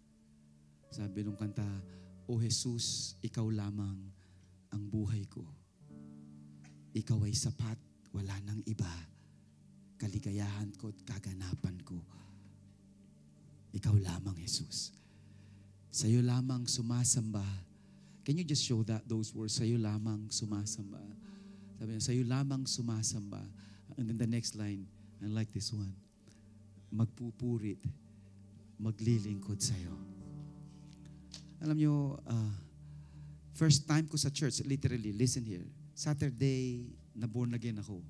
Speaker 2: Sabi nung kanta, O Jesus, Ikaw lamang ang buhay ko. Ikaw ay sapat, wala nang iba. Kaligayahan ko at kaganapan ko. Ikaw lamang, Jesus. Sa'yo lamang sumasamba. Can you just show that those words? Sa'yo lamang sumasamba. Sabi niya, sa'yo lamang sumasamba. And then the next line, I like this one. Magpupurit, maglilingkod sa'yo. Alam nyo, uh, first time ko sa church, literally, listen here, Saturday, na born again ako.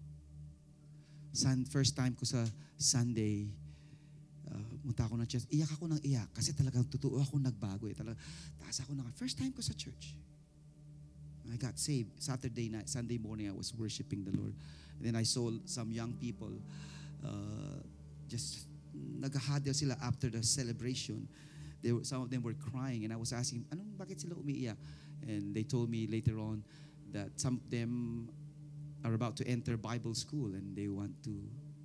Speaker 2: Sun, first time ko sa Sunday, uh, munta ako ng church, iyak ako ng iyak, kasi talagang totoo ako nagbago. Eh. Talaga, taas ako ng, first time ko sa church. I got saved. Saturday night, Sunday morning, I was worshiping the Lord. And then I saw some young people, uh, just nag-huddle sila after the celebration. They were, some of them were crying, and I was asking, anong bakit sila umiiyak? And they told me later on that some of them are about to enter Bible school and they want to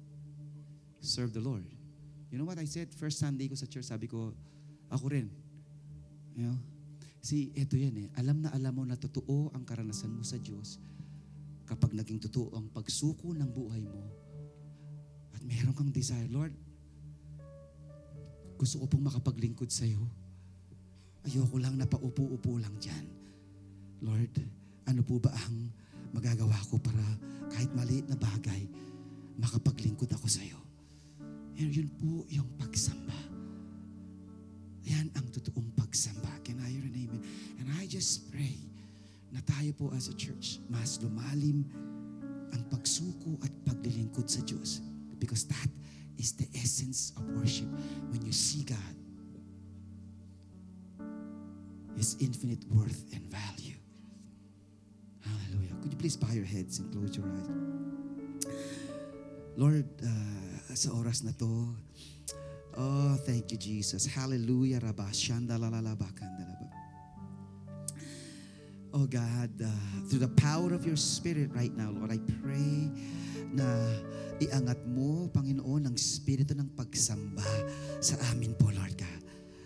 Speaker 2: serve the Lord. You know what I said? First Sunday ko sa church, sabi ko, ako rin. You know? See, eto yan eh. Alam na alam mo na totoo ang karanasan mo sa Diyos kapag naging totoo ang pagsuko ng buhay mo at meron kang desire, Lord, gusto ko pong makapaglingkod sa iyo. Ayoko lang na paupo-upo lang dyan. Lord, ano po ba ang magagawa ko para kahit maliit na bagay, makapaglingkod ako sa iyo? And yun po yung pagsamba. Yan ang totoong pagsamba. Can I hear an amen? And I just pray na tayo po as a church, mas lumalim ang pagsuko at paglilingkod sa Diyos. Because that is the essence of worship. When you see God, His infinite worth and value. Hallelujah. Could you please bow your heads and close your eyes? Lord, uh, sa oras na to, oh, thank you, Jesus. Hallelujah. Oh God, uh, through the power of your Spirit right now, Lord, I pray na iangat mo, Panginoon, ang spirito ng pagsamba sa amin po, Lord God.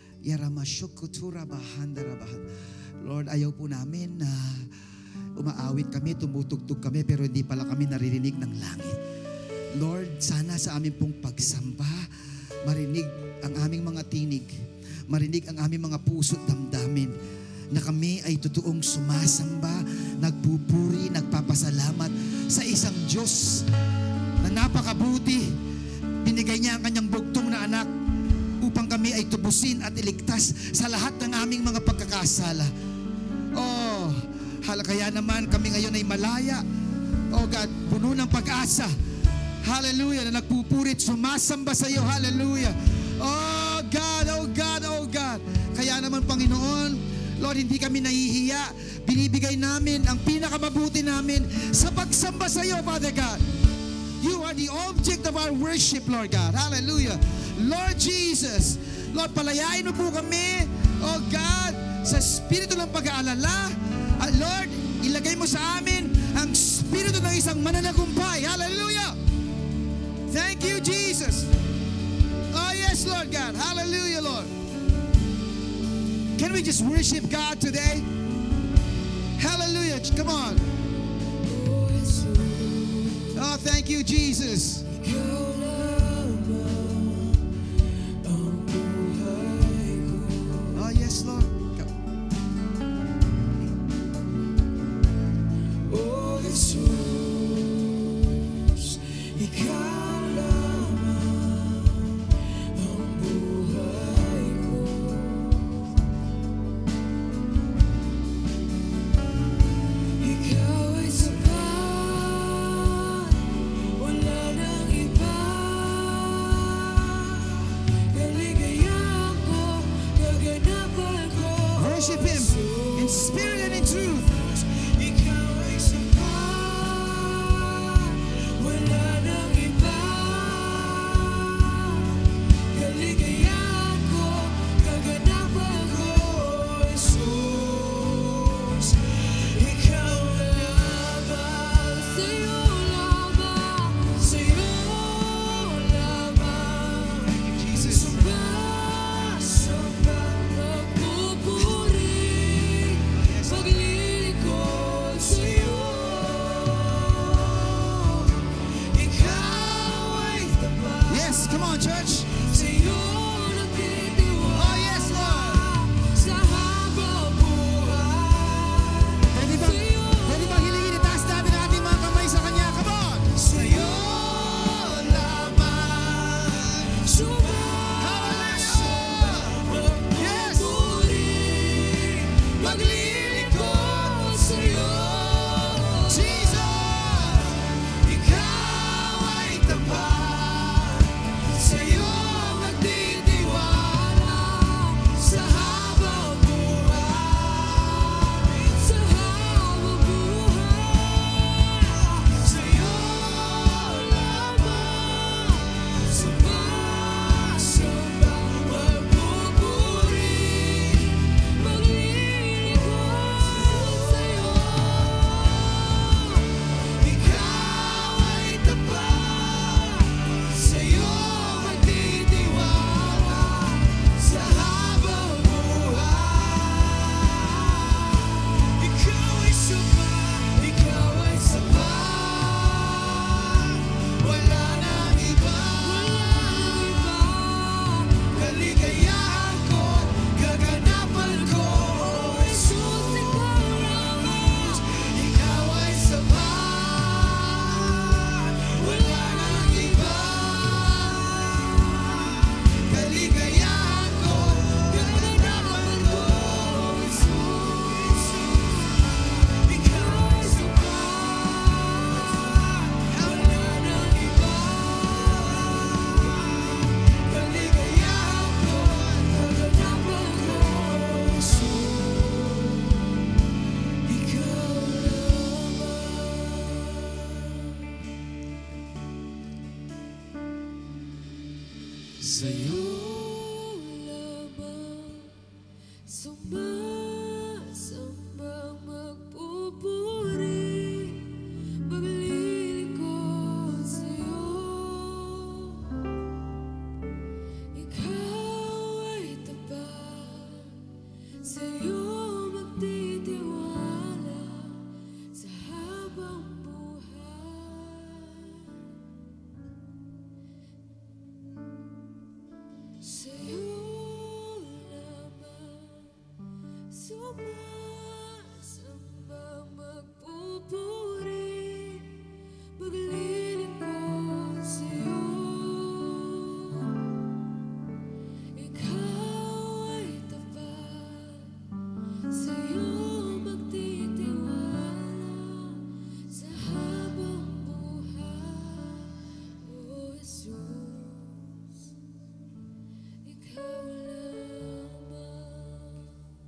Speaker 2: Lord, ayaw po namin na umaawit kami, tumutugtog kami, pero hindi pala kami naririnig ng langit. Lord, sana sa aming pong pagsamba, marinig ang aming mga tinig, marinig ang aming mga puso't damdamin, na kami ay totoong sumasamba, nagpupuri, nagpapasalamat sa isang Diyos na napakabuti. Binigay niya ang kanyang bugtong na anak upang kami ay tubusin at iligtas sa lahat ng aming mga pagkakasala. Oh, halakaya naman kami ngayon ay malaya. Oh God, puno ng pag-asa. Hallelujah, na nagpupurit, sumasamba sa iyo. Hallelujah. Oh God, oh God, oh God. Kaya naman, Panginoon, Lord, hindi kami nahihiya. Binibigay namin ang pinakamabuti namin sa pagsamba sa iyo, Father God. You are the object of our worship, Lord God. Hallelujah. Lord Jesus, Lord, palayain mo po kami, oh God, sa spirito ng pag-aalala. At Lord, ilagay mo sa amin ang spirito ng isang mananagumpay. Hallelujah. Thank you, Jesus. Oh yes, Lord God. Hallelujah, Lord. Can we just worship God today? Hallelujah. Come on. Oh, thank you, Jesus. Oh, yes, Lord. Come. Oh, Jesus, ikaw lamang ang buhay ko. Ikaw ay sapat, wala nang iba. Kaligayahan ko, kaganapan ko. Worship Him in spirit and in truth. Ikaw ay sapat, wala nang iba. Kaligayahan ko, kaganapan ko. Jesus, ikaw lamang, sa'yo lamang, sa'yo lamang. Jesus, samba, magpupuri, maglilingkod sa'yo. Ikaw ay tapat. Yes, come on, church. Sa'yo nagtitiwala. Oh, yes, Lord. Sa habang buhay. Pwede ba, pwede ba hilingin itaas natin ang ating mga kamay sa Kanya? Come on. Sa'yo lamang. Sumba. Hallelujah. Yes. Maglilingkod sa'yo. Jesus, ikaw ay tapat. Sa'yo
Speaker 3: sa'yo lamang sumasambang magpupuri, maglilingkod sa'yo. Ikaw ay tapat, sa'yo magtitiwala sa habang buhay. Sa'yo lamang sumasambang magpupuri, maglilingkod sa'yo. Ikaw ay tapat, sa'yo magtitiwala sa habang buhay. O Jesus, ikaw lamang.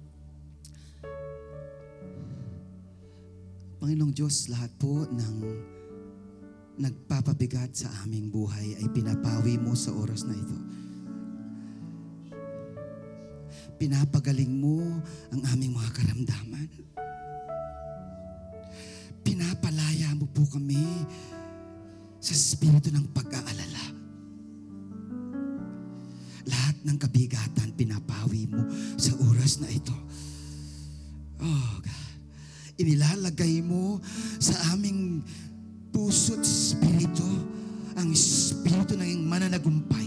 Speaker 2: Panginoong Diyos, lahat po ng nagpapabigat sa aming buhay ay pinapawi mo sa oras na ito. Pinapagaling mo ang aming mga karamdaman. Pinapalaya mo po kami sa espiritu ng pag-aalala. Lahat ng kabigatan pinapawi mo sa oras na ito. Oh God, inilalagay mo sa aming puso't espiritu ang espiritu ng mananagumpay.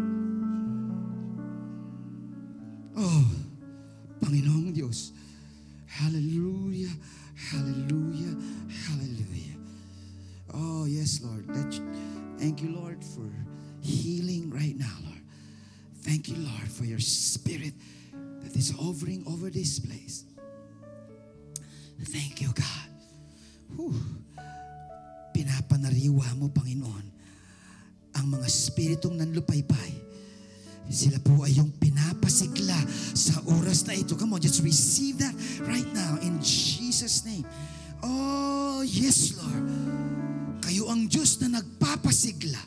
Speaker 2: Oh, Panginoong Diyos, hallelujah, hallelujah, hallelujah. Oh, yes, Lord. That, thank you, Lord, for healing right now, Lord. Thank you, Lord, for your spirit that is hovering over this place. Thank you, God. Whew. Pinapanariwa mo, Panginoon, ang mga spiritong nanlupaypay. Sila po ay yung pinapasigla sa oras na ito. Come on, just receive that right now in Jesus' name. Oh, yes, Lord. Kayo ang Diyos na nagpapasigla.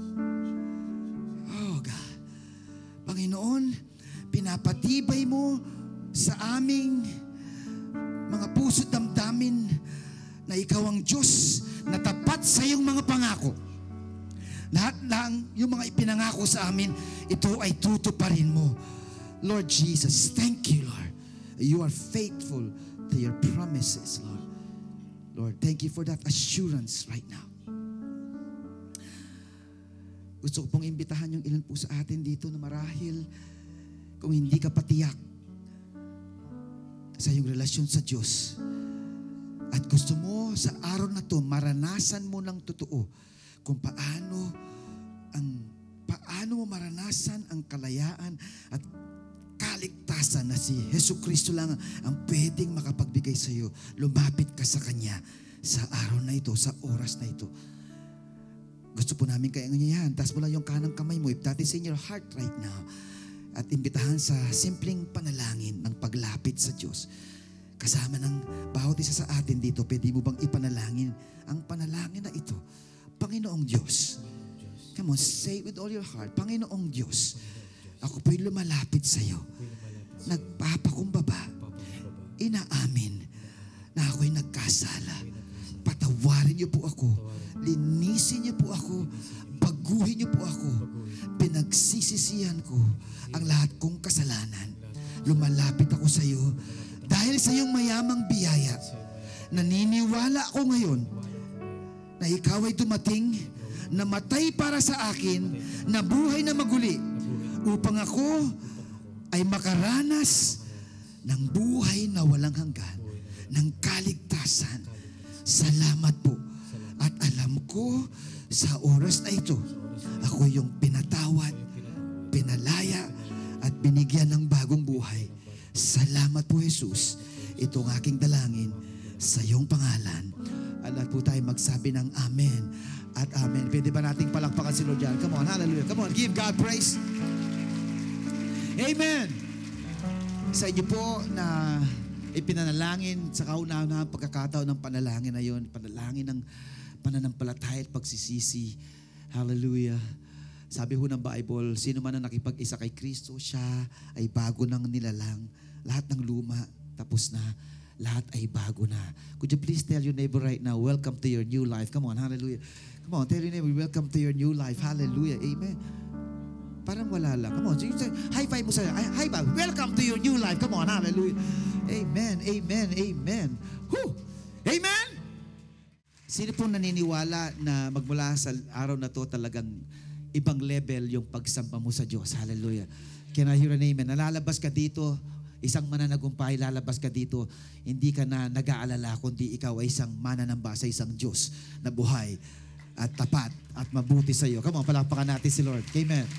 Speaker 2: Oh, God. Panginoon, pinapatibay mo sa aming mga puso't damdamin na ikaw ang Diyos na tapat sa iyong mga pangako. Lahat lang yung mga ipinangako sa amin, ito ay tutuparin mo. Lord Jesus, thank you, Lord. You are faithful to your promises, Lord. Lord, thank you for that assurance right now. Gusto ko pong imbitahan yung ilan po sa atin dito na marahil kung hindi ka patiyak sa iyong relasyon sa Diyos at gusto mo sa araw na to maranasan mo ng totoo kung paano ang paano mo maranasan ang kalayaan at kaligtasan na si Jesucristo lang ang pwedeng makapagbigay sa iyo. Lumapit ka sa Kanya sa araw na ito, sa oras na ito. Gusto po namin kaya ngayon, taas mo lang yung kanang kamay mo, if that is in your heart right now, at imbitahan sa simpleng panalangin ng paglapit sa Diyos. Kasama ng bawat isa sa atin dito, pwede mo bang ipanalangin ang panalangin na ito? Panginoong Diyos. Come on, say it with all your heart. Panginoong Diyos, ako po'y lumalapit sa iyo. Nagpapakumbaba. Inaamin na ako'y nagkasala. Patawarin niyo po ako. Linisin niyo po ako. Baguhin niyo po ako. Pinagsisisihan ko ang lahat kong kasalanan. Lumalapit ako sa iyo dahil sa iyong mayamang biyaya. Naniniwala ako ngayon na ikaw ay dumating, namatay para sa akin, nabuhay na maguli, upang ako ay makaranas ng buhay na walang hanggan, ng kaligtasan. Salamat po. At alam ko, sa oras na ito, ako yung pinatawad, pinalaya, at binigyan ng bagong buhay. Salamat po, Jesus. Ito ang aking dalangin sa iyong pangalan. At po tayo magsabi ng amen at amen. Pwede ba nating palakpakan si Lord yan? Come on, hallelujah. Come on, give God praise. Amen. Sa inyo po na ipinanalangin sa kauna-unahang pagkakataon ng panalangin na yun, panalangin ng pananampalataya at pagsisisi. Hallelujah. Sabi ho ng Bible, sino man ang nakipag-isa kay Kristo, siya ay bago ng nilalang. Lahat ng luma, tapos na. Lahat ay bago na. Could you please tell your neighbor right now, welcome to your new life. Come on, hallelujah. Come on, tell your neighbor, welcome to your new life. Hallelujah, amen. Parang wala lang. Come on, high five mo sa'yo. High five, welcome to your new life. Come on, hallelujah. Amen, amen, amen. Whew. Amen? Sino po naniniwala na magmula sa araw na to talagang ibang level yung pagsamba mo sa Diyos? Hallelujah. Can I hear an amen? Nalalabas ka dito, isang mananagumpay, lalabas ka dito, hindi ka na nag-aalala, kundi ikaw ay isang mananamba sa isang Diyos na buhay at tapat at mabuti sa iyo. Come on, palakpakan natin si Lord. Amen.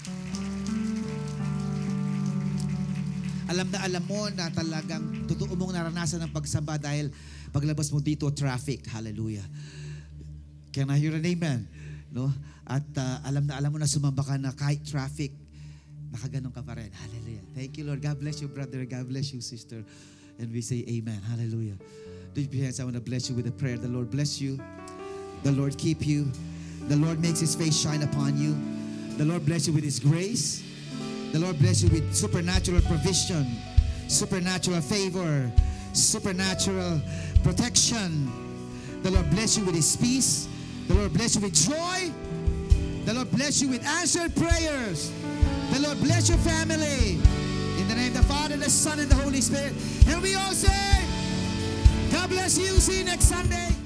Speaker 2: Alam na alam mo na talagang totoo mong naranasan ng pagsamba dahil paglabas mo dito, traffic. Hallelujah. Can I hear an amen? No? At uh, alam na alam mo na sumamba ka na kahit traffic, nakaganon ka pa rin. Hallelujah. Thank you, Lord. God bless you, brother. God bless you, sister. And we say amen. Hallelujah. Do your hands. I want to bless you with a prayer. The Lord bless you. The Lord keep you. The Lord makes His face shine upon you. The Lord bless you with His grace. The Lord bless you with supernatural provision, supernatural favor, supernatural protection. The Lord bless you with His peace. The Lord bless you with joy. The Lord bless you with answered prayers. The Lord bless your family. In the name of the Father, the Son, and the Holy Spirit. And we all say, God bless you. See you next Sunday.